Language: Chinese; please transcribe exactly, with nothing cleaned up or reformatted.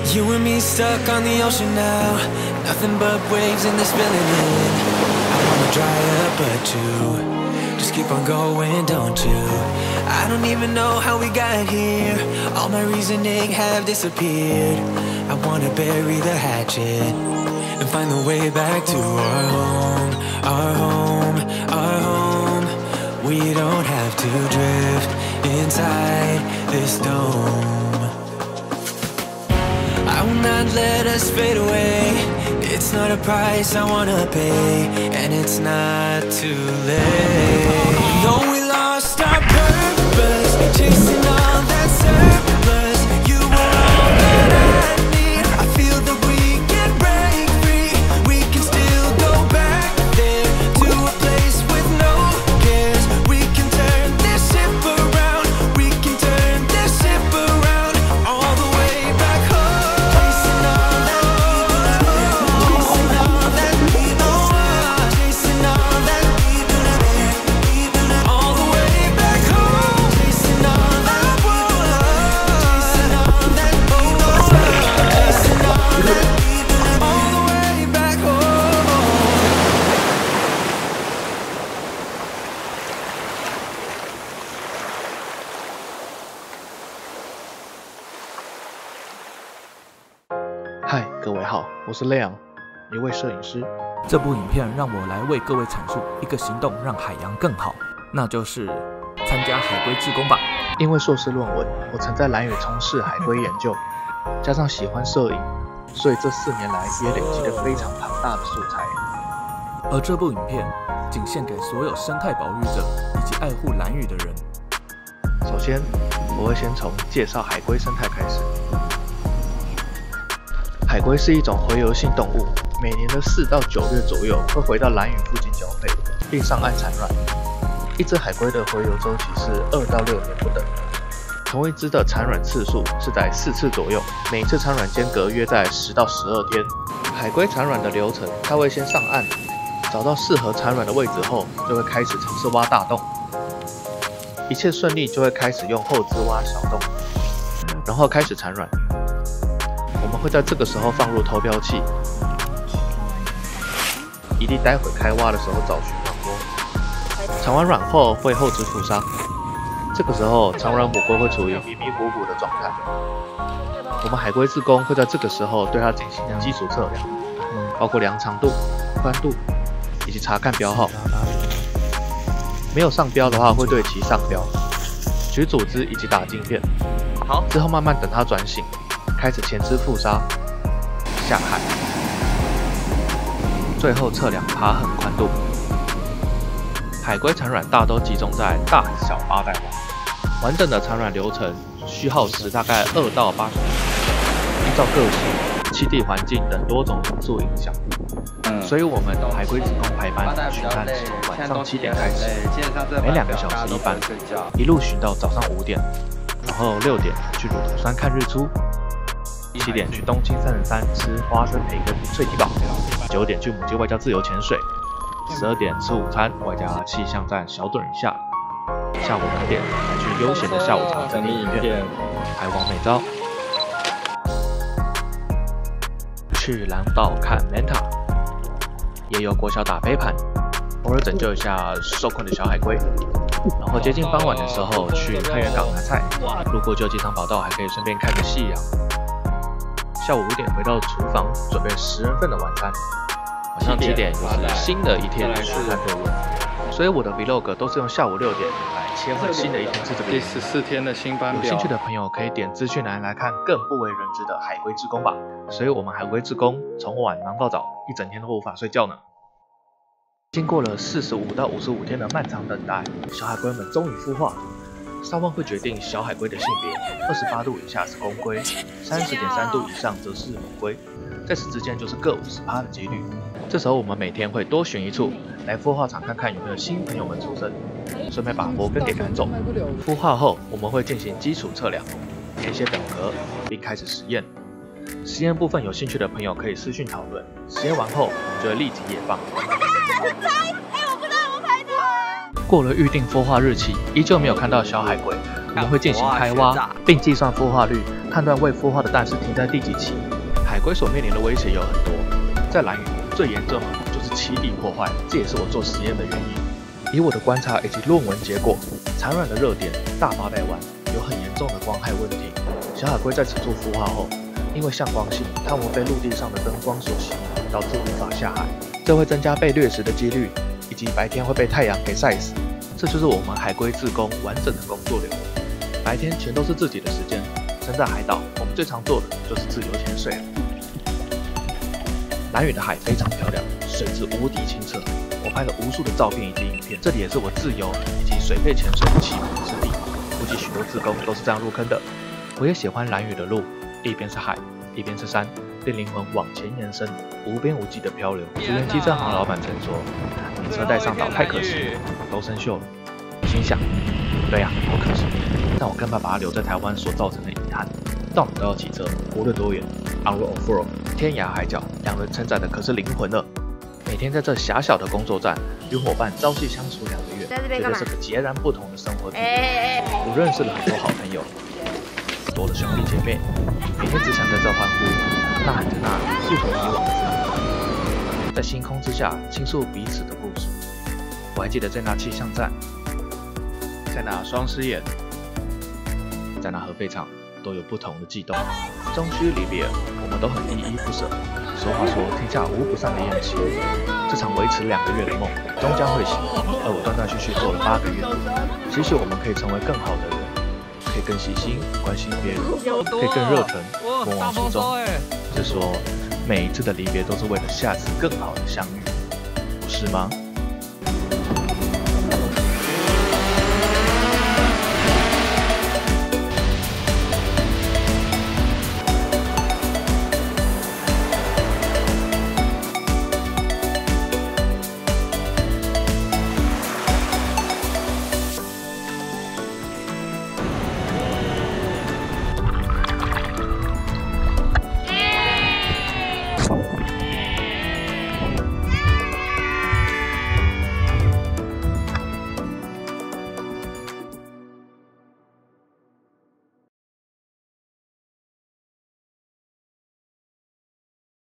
You and me stuck on the ocean now, nothing but waves and they're spilling in. I wanna dry up but you just keep on going, don't you? I don't even know how we got here, all my reasoning have disappeared. I wanna bury the hatchet and find the way back to our home, our home, our home. We don't have to drift inside this dome. I will not let us fade away. It's not a price I wanna pay, and it's not too late. No, we lost our purpose, chasing all that surplus. You were all that I need. I feel that we can break free. We can still go back there to a place with no cares. We can turn this ship around. We can turn this ship around all the way back home. Chasing all that chasing all that chasing all that all the way back home. Chasing all that chasing all that chasing all that all the way back home. 嗨，各位好，我是亮，一位摄影师。 这部影片让我来为各位阐述一个行动让海洋更好，那就是参加海龟志工吧。 因为硕士论文，我曾在兰屿从事海龟研究，加上喜欢摄影，所以这四年来也累积了非常庞大的素材。 而这部影片仅献给所有生态保育者以及爱护兰屿的人。 首先，我会先从介绍海龟生态开始。海龟是一种洄游性动物，每年的四到九月左右会回到兰屿附近交配，并上岸产卵。一只海龟的洄游周期是二到六年不等，同一只的产卵次数是在四次左右，每次产卵间隔约在十到十二天。海龟产卵的流程，它会先上岸，找到适合产卵的位置后，就会开始尝试挖大洞。一切顺利，就会开始用后肢挖小洞，然后开始产卵。我们会在这个时候放入投标器，以利待会开挖的时候找寻卵窝。产完卵后会后肢复杀，这个时候产卵母龟会处于迷迷糊糊的状态。我们海龟志工会在这个时候对它进行基础测量，包括量长度、宽度以及查看标号。没有上标的话，会对其上标，取组织以及打镜片。好，之后慢慢等它转醒。开始前肢复杀，下海，最后测量爬痕宽度。海龟产卵大都集中在大小八代网，完整的产卵流程需耗时大概二到八十分钟，依照个性、栖地环境等多种因素影响。嗯，所以我们海龟志工排班巡探从晚上七点开始，每两个小时一班，一路巡到早上五点，然后六点去乳头山看日出。七点去东青三十三吃花生培根脆鸡堡，九点去母鸡外交自由潜水，十二点吃午餐外加气象站小盹一下，下午两点来去悠闲的下午茶整理影片，拍完美照。去蓝岛看 Manta， 也有国小打飞盘，偶尔拯救一下受困的小海龟。然后接近傍晚的时候去开元港拿菜，路过旧机场跑道还可以顺便看个夕阳。下午五点回到厨房准备十人份的晚餐，晚上七点又是新的一天去看队伍，所以我的 vlog 都是用下午六点来切换新的一天是这个第十四天的新班表。 有兴趣的朋友可以点资讯栏来看更不为人知的海龟志工吧。所以我们海龟志工从晚忙到早，一整天都无法睡觉呢。经过了四十五到五十五天的漫长等待，小海龟们终于孵化。沙汪会决定小海龟的性别，二十八度以下是公龟，三十点三度以上则是母龟，在此之间就是各 百分之五十 的几率。这时候我们每天会多选一处来孵化场看看有没有新朋友们出生，顺便把活根给赶走。孵化后我们会进行基础测量，填写表格，并开始实验。实验部分有兴趣的朋友可以私讯讨论，实验完后我们就会立即野放。过了预定孵化日期，依旧没有看到小海龟，我们会进行开挖，并计算孵化率， 判断未孵化的蛋是停在第几期。海龟所面临的威胁有很多，在兰屿最严重的就是栖地破坏，这也是我做实验的原因。以我的观察以及论文结果，产卵的热点大八代湾有很严重的光害问题。小海龟在此处孵化后，因为向光性，它们被陆地上的灯光所吸引，导致无法下海，这会增加被掠食的几率，以及白天会被太阳给晒死。这就是我们海龟志工完整的工作流。白天全都是自己的时间，身在海岛，我们最常做的就是自由潜水了。兰屿的海非常漂亮，水质无敌清澈，我拍了无数的照片以及影片。这里也是我自由以及水肺潜水的起源之地，估计许多志工都是这样入坑的。我也喜欢兰屿的路，一边是海，一边是山，令灵魂往前延伸，无边无际的漂流。竹园机车行老板曾说：“你车带上岛太可惜了，都生锈了。”心想，对呀、啊，好可惜，但我更怕把它留在台湾所造成的遗憾。到哪都要骑车，无论多远 ，on road off road， 天涯海角，两人承载的可是灵魂了。每天在这狭小的工作站与伙伴朝夕相处两个月，绝对是个截然不同的生活体验。我认识了很多好朋友，多了兄弟姐妹，每天只想在这欢呼，呐喊着呐喊，诉说以往的生活，在星空之下倾诉彼此的故事。我还记得在那气象站，在那双狮眼，在那核废厂，都有不同的悸动。终须离别，我们都很依依不舍。俗话说，天下无不散的宴席。这场维持两个月的梦，终将会醒。而我断断续续做了八个月，期许我们可以成为更好的人，可以更细心关心别人，可以更热忱莫忘初衷。是说，每一次的离别都是为了下次更好的相遇，不是吗？